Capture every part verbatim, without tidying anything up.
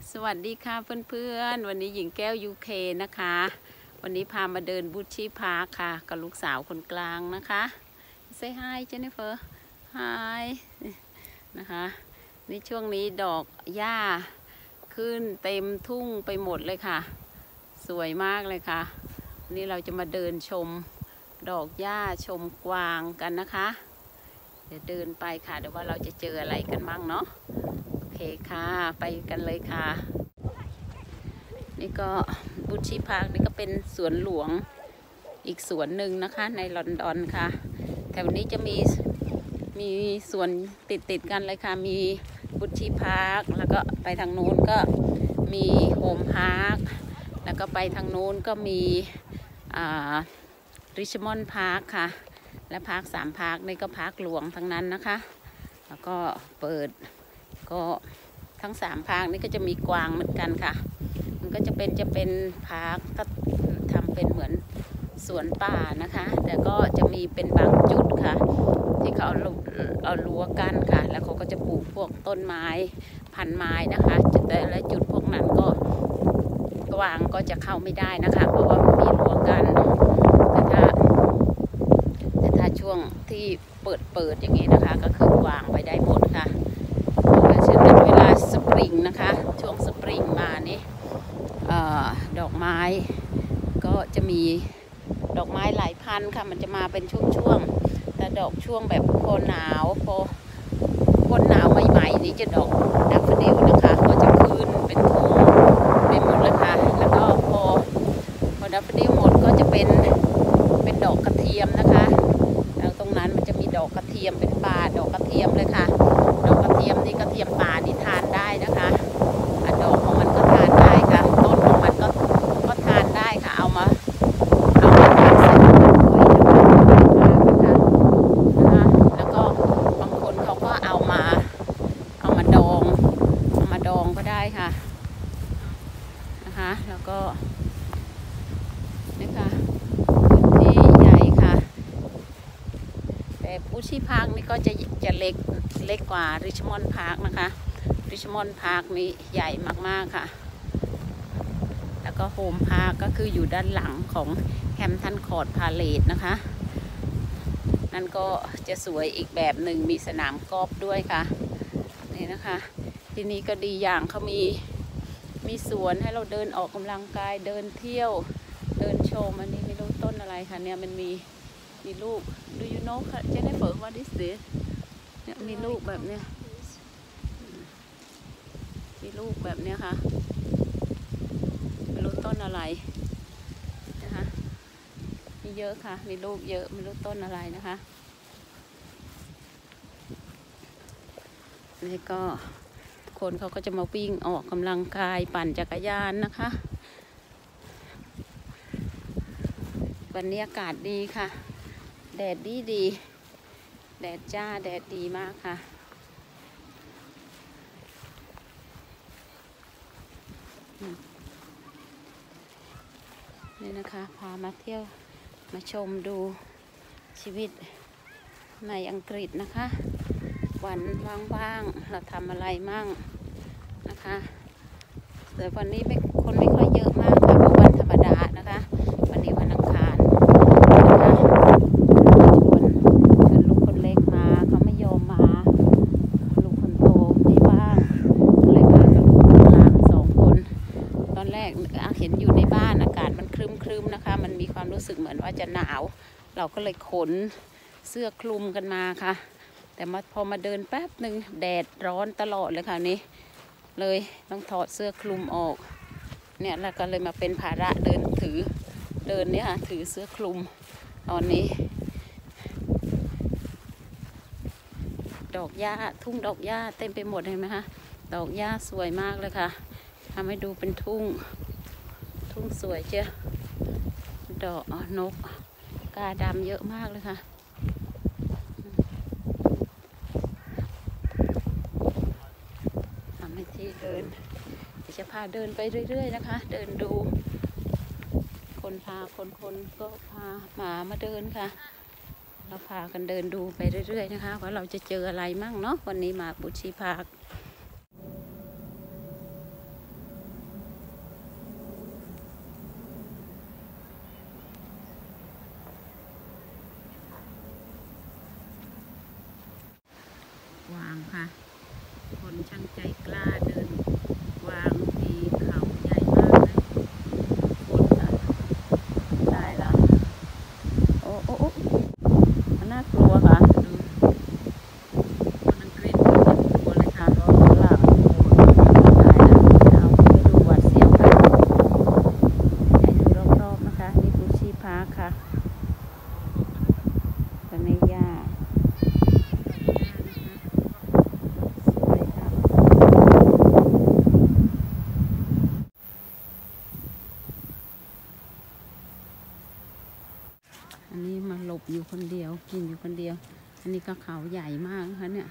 สวัสดีค่ะเพื่อนๆวันนี้หญิงแก้ว ยู เค นะคะวันนี้พามาเดินบูชชี่พาร์คค่ะกับลูกสาวคนกลางนะคะ Say hi Jennifer hi นะคะนี่ช่วงนี้ดอกหญ้าขึ้นเต็มทุ่งไปหมดเลยค่ะสวยมากเลยค่ะวันนี้เราจะมาเดินชมดอกหญ้าชมกวางกันนะคะเดี๋ยวเดินไปค่ะเดี๋ยวว่าเราจะเจออะไรกันบ้างเนาะโอเคค่ะไปกันเลยค่ะนี่ก็บูชชี่พาร์คนี่ก็เป็นสวนหลวงอีกสวนหนึ่งนะคะในลอนดอนค่ะแถวนี้จะมีมีสวนติดติดกันเลยค่ะมีบูชชี่พาร์คแล้วก็ไปทางนู้นก็มีโฮมพาร์คแล้วก็ไปทางนู้นก็มีริชมอนด์พาร์คค่ะและพาร์คสามพาร์คนี่ก็พาร์คหลวงทั้งนั้นนะคะแล้วก็เปิดก็ทั้งสามพาร์คนี่ก็จะมีกวางเหมือนกันค่ะมันก็จะเป็นจะเป็นพาร์คก็ทำเป็นเหมือนสวนป่านะคะแต่ก็จะมีเป็นบางจุดค่ะที่เขาเอาเอารั้วกันค่ะแล้วเขาก็จะปลูกพวกต้นไม้พันไม้นะคะแต่ละจุดพวกนั้นก็กวางก็จะเข้าไม่ได้นะคะเพราะว่ามีรั้วกันแต่ถ้าแต่ถ้าช่วงที่เปิดเปิดอย่างนี้นะคะก็คือกวางไปได้หมดค่ะเช่นเวลาสปริงนะคะช่วงสปริงมานี่ดอกไม้ก็จะมีดอกไม้หลายพันค่ะมันจะมาเป็นช่วงๆแต่ดอกช่วงแบบพอหนาวพอพอหนาวใหม่ๆนี่จะดอกดัฟเฟอดิลนะคะก็จะขึ้นเป็นทุ่งไปหมดเลยค่ะแล้วก็พอพอดัฟเฟอดิลหมดก็จะเป็นเป็นดอกกระเทียมนะคะแล้วตรงนั้นมันจะมีดอกกระเทียมเป็นป่าดอกกระเทียมเลยค่ะดอกกระเทียมนี่กระเทียมป่านี่ทานได้นะคะดอกของมันก็ทานได้ค่ะต้นของมันก็ก็ทานได้ค่ะเอามาเอามาทำเสร็จนะคะแล้วก็บางคนเขาก็เอามาเอามาดองเอามาดองก็ได้ค่ะนะคะแล้วก็นี่ค่ะพื้นที่ใหญ่ค่ะแต่บูชชี่พาร์คนี่ก็จะจะเล็กเล็กกว่าริชมอนด์พาร์คนะคะริชมอนด์พาร์คนี้ใหญ่มากๆค่ะแล้วก็โฮมพาร์คก็คืออยู่ด้านหลังของแฮมป์ตันคอร์ทพาเลทนะคะนั่นก็จะสวยอีกแบบหนึ่งมีสนามกอล์ฟด้วยค่ะนี่นะคะที่นี่ก็ดีอย่างเขามีมีสวนให้เราเดินออกกำลังกายเดินเที่ยวเดินชมอันนี้ไม่รู้ต้นอะไรค่ะเนี่ยมันมีมีลูก Do you know ค่ะ Jennifer what is this เนี่ยมีลูกแบบเนี้ยมีลูกแบบเนี้ยค่ะไม่รู้ต้นอะไรนะคะมีเยอะค่ะมีลูกเยอะไม่รู้ต้นอะไรนะคะนี่ก็คนเขาก็จะมาวิ่งออกกำลังกายปั่นจักรยานนะคะวันนี้อากาศดีค่ะแดดดีดีแดดจ้าแดดดีมากค่ะนี่นะคะพามาเที่ยวมาชมดูชีวิตในอังกฤษนะคะวันว่างๆเราทำอะไรมั่งนะคะแต่วันนี้ไม่คนไม่ค่อยเยอะมากค่ะเพราะวันธรรมดานะคะวันนี้วันอังคารนะคะชวนชวนลูกคนเล็กมาเขาไม่ยอมมาลูกคนโตไม่ว่างเลยมากับลูกคนกลางสองคนตอนแรกเห็นอยู่ในบ้านอากาศมันครึ้มๆนะคะมันมีความรู้สึกเหมือนว่าจะหนาวเราก็เลยขนเสื้อคลุมกันมาค่ะแต่มาพอมาเดินแป๊บหนึ่งแดดร้อนตลอดเลยค่ะนี้เลยต้องถอดเสื้อคลุมออกเนี่ยแล้วก็เลยมาเป็นภาระเดินถือเดินเนี่ยค่ะถือเสื้อคลุมตอนนี้ดอกหญ้าทุ่งดอกหญ้าเต็มไปหมดเห็นไหมคะดอกหญ้าสวยมากเลยค่ะทำให้ดูเป็นทุ่งทุ่งสวยเจ้าดอกนกกาดำเยอะมากเลยค่ะทำให้ที่เดินจะพาเดินไปเรื่อยๆนะคะเดินดูคนพาคนคนก็พาหมามาเดินค่ะเราพากันเดินดูไปเรื่อยๆนะคะว่าเราจะเจออะไรมั่งเนาะวันนี้มาบูชชี่พาร์คบอยู่คนเดียวกินอยู่คนเดียวอันนี้ก็เขาใหญ่มากนะคะเนี่ย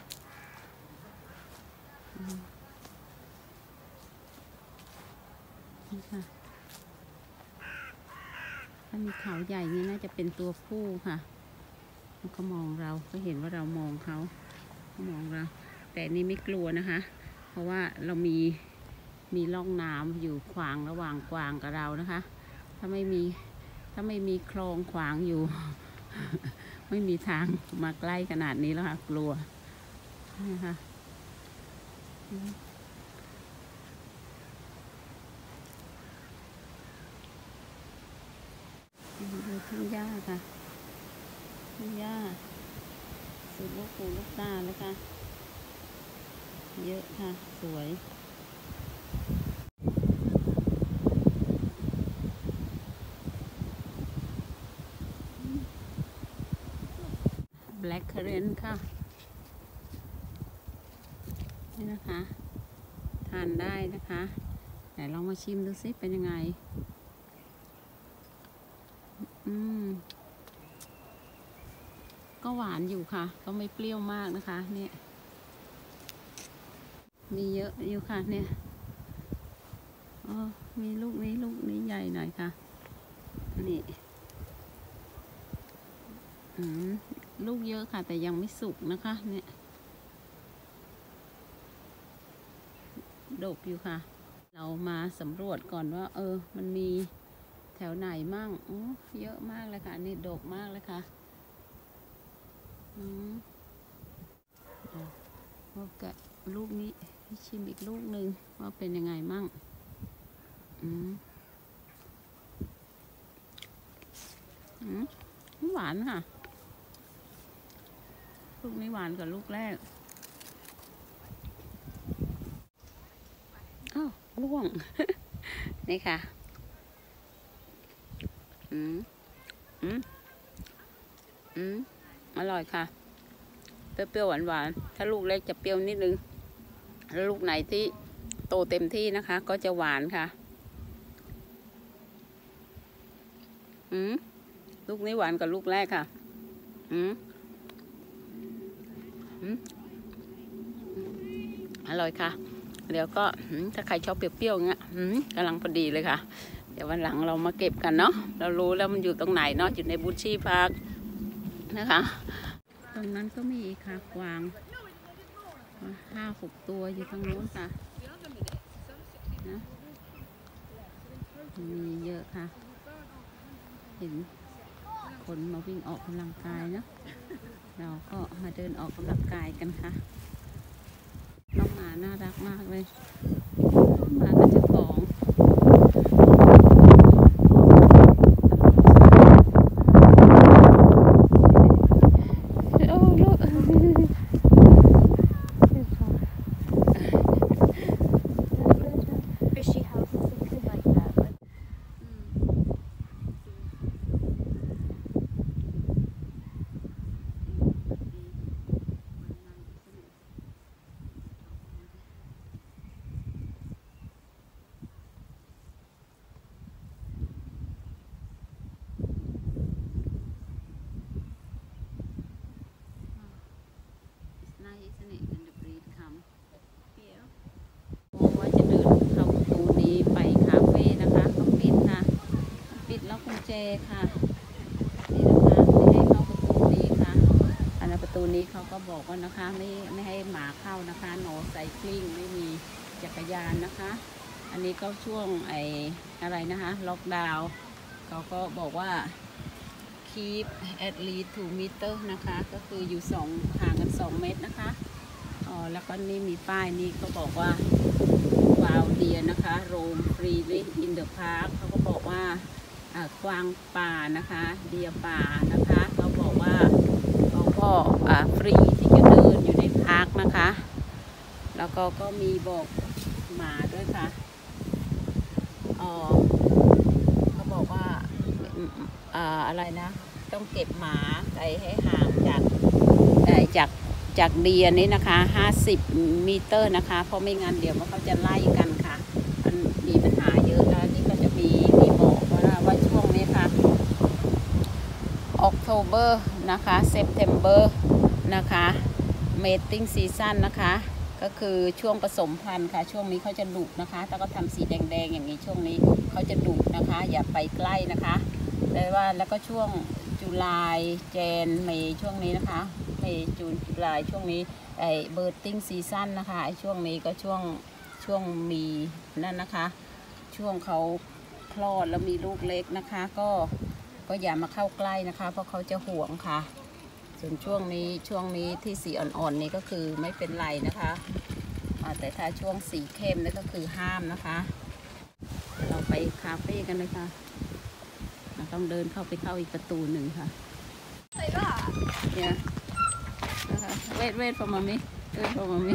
นี่ค่ะถ้ามีเขาใหญ่นี่น่าจะเป็นตัวผู้ค่ะมันก็มองเราก็เห็นว่าเรามองเขามองเราแต่นี่ไม่กลัวนะคะเพราะว่าเรามีมีร่องน้ำอยู่ขวางระหว่างกวางกับเรานะคะถ้าไม่มีถ้าไม่มีคลองขวางอยู่ ไม่มีทางมาใกล้ขนาดนี้แล้วค่ะกลัวนะคะดูทุ่งหญ้าค่ะทุ่งหญ้าสุดลูกหูลูกตาเลยค่ะเยอะค่ะสวยแบล็คเคอร์เรนต์ค่ะนี่นะคะทานได้นะคะไหนลองมาชิมดูซิเป็นยังไงอืมก็หวานอยู่ค่ะก็ไม่เปรี้ยวมากนะคะเนี่ยมีเยอะอยู่ค่ะเนี่ยอ๋อมีลูกนี้ลูกนี้ใหญ่หน่อยค่ะนี่อืมลูกเยอะค่ะแต่ยังไม่สุกนะคะเนี่ยดกอยู่ค่ะเรามาสำรวจก่อนว่าเออมันมีแถวไหนมั่งอ๋อเยอะมากเลยค่ะนี่ดกมากเลยค่ะอืมโอเคลูกนี้ชิมอีกลูกหนึ่งว่าเป็นยังไงมั่งอืมอืมหวานค่ะลูกนี้หวานกว่าลูกแรกอ้าวร่วง นี่ค่ะอืมอืมอืมอร่อยค่ะเปรี้ยวๆหวานๆถ้าลูกเล็กจะเปรี้ยวนิดนึงแล้วลูกไหนที่โตเต็มที่นะคะก็จะหวานค่ะอืมลูกนี้หวานกว่าลูกแรกค่ะอืมอืมอร่อยค่ะเดี๋ยวก็ถ้าใครชอบเปรี้ยวๆเงี้ยกำลังพอดีเลยค่ะเดี๋ยววันหลังเรามาเก็บกันเนาะเรารู้แล้วมันอยู่ตรงไหนเนาะอยู่ในบูชี่พาร์คนะคะตรงนั้นก็มีอีกค่ะกวางห้าหกตัวอยู่ทางโน้นค่ะนะมีเยอะค่ะเห็นคนมาวิ่งออกกำลังกายเนาะเราก็มาเดินออกกำลังกายกันค่ะน้องหมาน่ารักมากเลยหมากับเจ้าของว่าจะเดินเข้าประตูนี้ไปคาเฟ่นะคะเขาปิดค่ะปิดล็อกกุญแจค่ะนี่นะคะไม่ให้เข้าประตูนี้ค่ะอันนั้นประตูนี้เขาก็บอกว่านะคะไม่ไม่ให้หมาเข้านะคะโนไซคลิงไม่มีจักรยานนะคะอันนี้ก็ช่วงไออะไรนะคะล็อกดาวน์เขาก็บอกว่า keep at least two meter นะคะก็คืออยู่สองห่างกันสองเมตรนะคะอ๋อแล้วก็นี่มีป้ายนี่ก็บอกว่า wild deer นะคะ roam freely in the park เขาก็บอกว่ากวางป่านะคะเดียป่านะคะเขาบอกว่าเขาก็ฟรีที่จะเดินอยู่ในพาร์คนะคะแล้วก็ก็มีบอกหมาด้วยค่ะอ๋อเขาบอกว่าอ่าอะไรนะต้องเก็บหมาไปให้ห่างจากจากจากเดียนี้นะคะห้าสิบมิเตอร์นะคะเพราะไม่งั้นเดี๋ยวมันเขาจะไล่กันค่ะมันมีปัญหาเยอะแล้วนี่ก็จะมีมีบอกว่าว่าช่วงนี้ค่ะออกโทเบอร์นะคะเซปเทมเบอร์นะคะเมตติ้งซีซั่นนะคะก็คือช่วงผสมพันธุ์ค่ะช่วงนี้เขาจะดุนะคะถ้าก็ทำสีแดงๆอย่างนี้ช่วงนี้เขาจะดุนะคะอย่าไปใกล้นะคะแต่ว่าแล้วก็ช่วงจุลายเจนเมย์ช่วงนี้นะคะเมย์จูนจุลายช่วงนี้ไอเบิร์ตติ้งซีซั่นนะคะไอช่วงนี้ก็ช่วงช่วงมีนั่นนะคะช่วงเขาคลอดแล้วมีลูกเล็กนะคะก็ก็อย่ามาเข้าใกล้นะคะเพราะเขาจะห่วงค่ะส่วนช่วงนี้ช่วงนี้ที่สีอ่อนๆนี้ก็คือไม่เป็นไรนะคะแต่ถ้าช่วงสีเข้มนี่ก็คือห้ามนะคะเราไปคาเฟ่กันเลยค่ะเราต้องเดินเข้าไปเข้าอีกประตูหนึ่งค่ะเนี่ยนะคะเวทเวทพอมามิเวทพอมามิ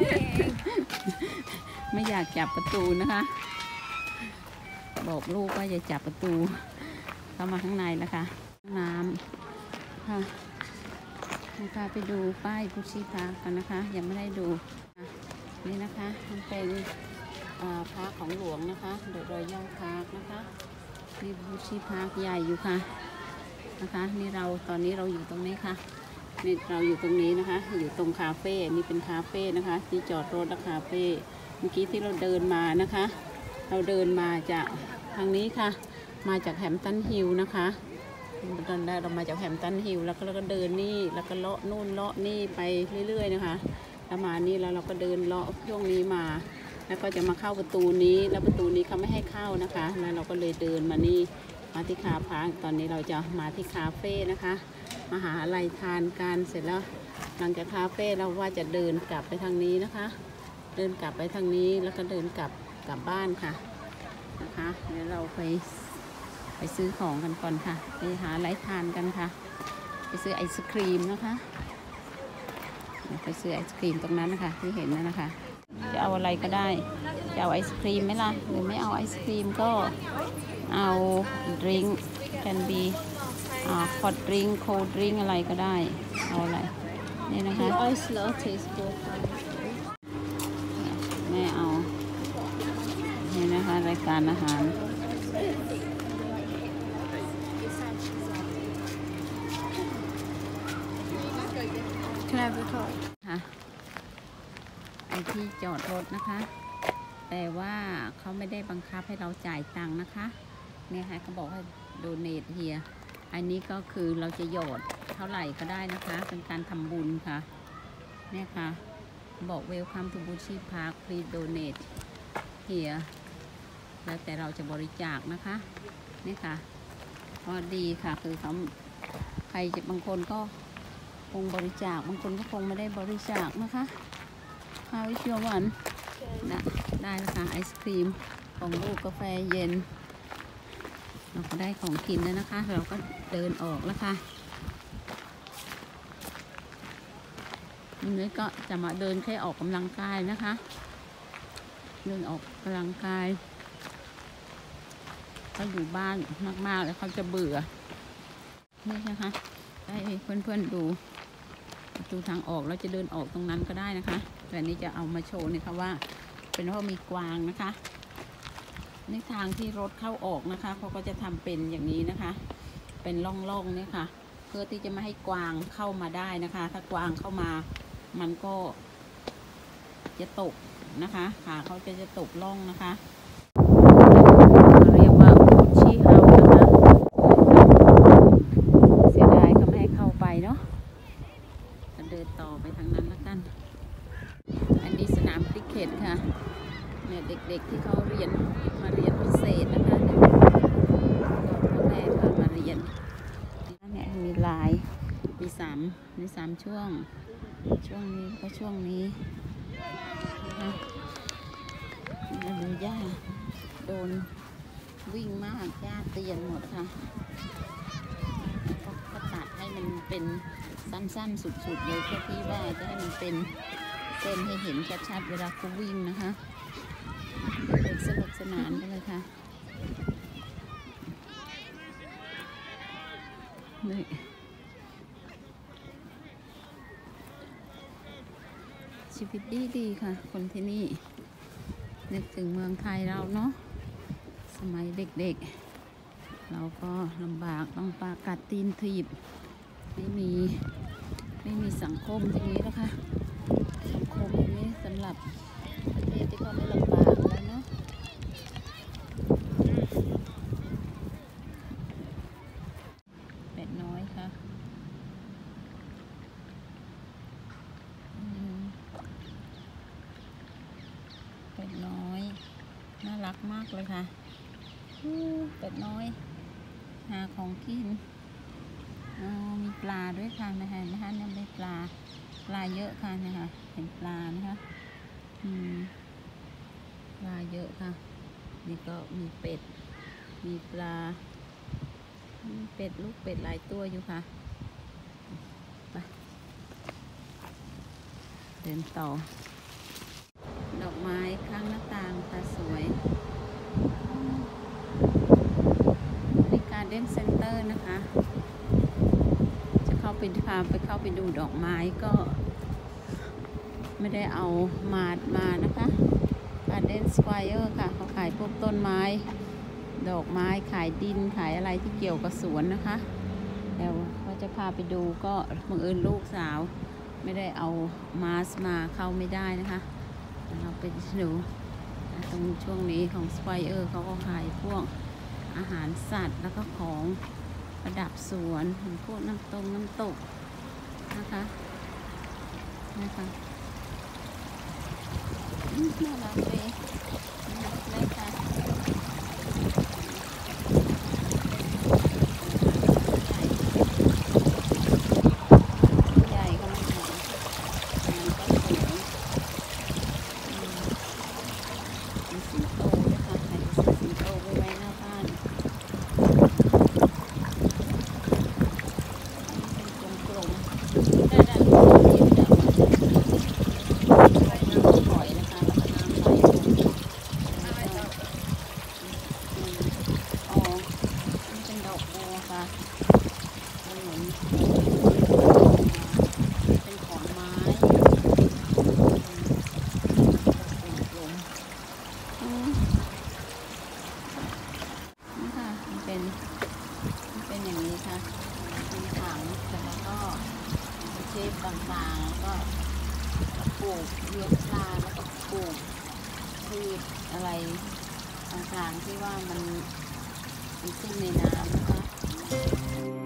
ไม่อยากจับประตูนะคะบอกลูกว่าอย่าจับประตูเข้ามาข้างในนะคะน้ำค่ะนะคะไปดูป้ายกุชิพาร์คกันนะคะยังไม่ได้ดูนี่นะคะมันเป็นพาร์คของหลวงนะคะเดอะรอยัลพาร์คนะคะนี่กุชิพาร์คใหญ่อยู่ค่ะนะคะนี่เราตอนนี้เราอยู่ตรงนี้ค่ะนี่เราอยู่ตรงนี้นะคะอยู่ตรงคาเฟ่นี่เป็นคาเฟ่นะคะที่จอดรถและคาเฟ่เมื่อกี้ที่เราเดินมานะคะเราเดินมาจากทางนี้ค่ะมาจากแฮมป์ตันฮิลล์นะคะตอนแรกเรามาจากแฮมป์ตันฮิลล์แล้วก็เราก็เดินนี่แล้วก็เลาะนู่นเลาะนี่ไปเรื่อยๆนะคะแล้วมานี่แล้วเราก็เดินเลาะช่วงนี้มาแล้วก็จะมาเข้าประตูนี้แล้วประตูนี้เขาไม่ให้เข้านะคะแล้วเราก็เลยเดินมานี่มาที่คาพาร์คตอนนี้เราจะมาที่คาเฟ่นะคะมาหาอะไรทานกันเสร็จแล้วหลังจากคาเฟ่เราว่าจะเดินกลับไปทางนี้นะคะเดินกลับไปทางนี้แล้วก็เดินกลับกลับบ้านค่ะนะคะเดี๋ยวเราไปไปซื้อของกันก่อนค่ะไปหาอะไรทานกันค่ะไปซื้อไอศครีมนะคะไปซื้อไอศครีมตรงนั้นนะคะที่เห็นนั่นนะคะจะเอาอะไรก็ได้จะเอาไอศครีมไหมล่ะหรือไม่เอาไอศครีมก็เอาดริงก์ can be อ่าฮอตดริงก์โคลด์ดริงก์อะไรก็ได้เอาอะไรนี่นะคะแม่เอานี่นะคะรายการอาหารค่ะไอที่จอดรถนะคะแต่ว่าเขาไม่ได้บังคับให้เราจ่ายตังค์นะคะเนี่ยค่ะเขาบอกให้โดเนทเฮียอันนี้ก็คือเราจะหยอดเท่าไหร่ก็ได้นะคะเป็นการทำบุญค่ะเนี่ยค่ะบอก Welcome to Bushi Park please donate here แล้วแต่เราจะบริจาคนะคะนี่ค่ะก็ดีค่ะคือเขาใครจะบางคนก็คงบริจาคบางคนก็คงไม่ได้บริจาคนะคะข้าววิเชียวหวานนะได้แล้วค่ะไอศครีมของลูกกาแฟเย็นเราก็ได้ของกินแล้วนะคะเราก็เดินออกแล้วค่ะนี้ก็จะมาเดินแค่ออกกำลังกายนะคะเดินออกกำลังกายเขาอยู่บ้านมากๆแล้วเขาจะเบื่อนี่นะคะให้เพื่อนๆดูประตูทางออกเราจะเดินออกตรงนั้นก็ได้นะคะแต่นี้จะเอามาโชว์นี่ค่ะว่าเป็นว่ามีกวางนะคะในทางที่รถเข้าออกนะคะเขาก็จะทำเป็นอย่างนี้นะคะเป็นร่องๆเนี่ยค่ะเพื่อที่จะไม่ให้กวางเข้ามาได้นะคะถ้ากวางเข้ามามันก็จะตกนะคะขาเขาจะจะตกร่องนะคะเรียกว่าชีเฮานะคะเสียดายเขาไม่ให้เข้าไปเนาะเดินต่อไปทางนั้นแล้วกันอันนี้สนามคริกเก็ตค่ะเนี่ยเด็กๆที่เขาเรียนมาเรียนพิเศษนะคะพ่อแม่พามาเรียนเนี่ยมีลายมีสามมีสามช่วงช่วงนี้ก็ช่วงนี้นะคะแล้วดูหญ้าโดนวิ่งมากหญ้าเตียนหมดค่ะก็ตัดให้มันเป็นสั้นๆสุดๆเลยเพื่อที่ว่าจะให้มันเป็นเส้นให้เห็นชัดๆเวลาเขาวิ่งนะคะเด็กสนุกสนานกันเลยค่ะนี่ชีวิตดีดีค่ะคนที่นี่นึกถึงเมืองไทยเราเนาะสมัยเด็กๆเราก็ลำบากต้องปากัดตีนถีบไม่มีไม่มีสังคมอย่างนี้แล้วค่ะสังคมอย่างนี้สำหรับประเทศที่เขาไม่ลำบากแล้วเนาะเป็ดน้อยค่ะเป็ดน้อยน่ารักมากเลยค่ะเป็ดน้อยหาของกินมีปลาด้วยค่ะนะคะนะคะเนี่ยได้ปลาปลาเยอะค่ะนะคะเห็นปลานะคะอืมปลาเยอะค่ะนี่ก็มีเป็ดมีปลาเป็ดลูกเป็ดหลายตัวอยู่ค่ะไปเดินต่อดอกไม้ข้างหน้าต่างค่ะสวยในการเด้นเซ็นเตอร์นะคะจะเข้าไปพาไปเข้าไปดูดอกไม้ก็ไม่ได้เอามาดมานะคะการเด้นสควอเยอร์ค่ะเขาขายพวกต้นไม้ดอกไม้ขายดินขายอะไรที่เกี่ยวกับสวนนะคะแล้วก็จะพาไปดูก็บังเอิญลูกสาวไม่ได้เอามาสมาเข้าไม่ได้นะคะเราไปดูตรงช่วงนี้ของสควอเยอร์เขาก็ขายพวกอาหารสัตว์แล้วก็ของประดับสวนพวกน้ำตกน้ำตกนะคะนะคะน่ารักเลยเลยค่ะใหญ่ก็ไม่ใหญ่มันก็สวยมีสิงโตด้วยค่ะใครจะซื้อสิงโตไว้ไว้หน้าบ้านเป็นกลมๆได้ได้ลูกนี้จะมาน้ำปล่อยนะคะแล้วก็น้ำไหลลงอ๋อนี่เป็นดอกบัวค่ะมันเหมือนเป็นขอนไม้กลมๆนี่ค่ะมันเป็นมันเป็นอย่างนี้ค่ะเป็นถังแล้วก็เชฟต่างๆแล้วก็ปลูกเลี้ยงปลาแล้วก็ปลูกพืชอะไรต่างๆที่ว่ามันมันขึ้นในน้ำนะคะ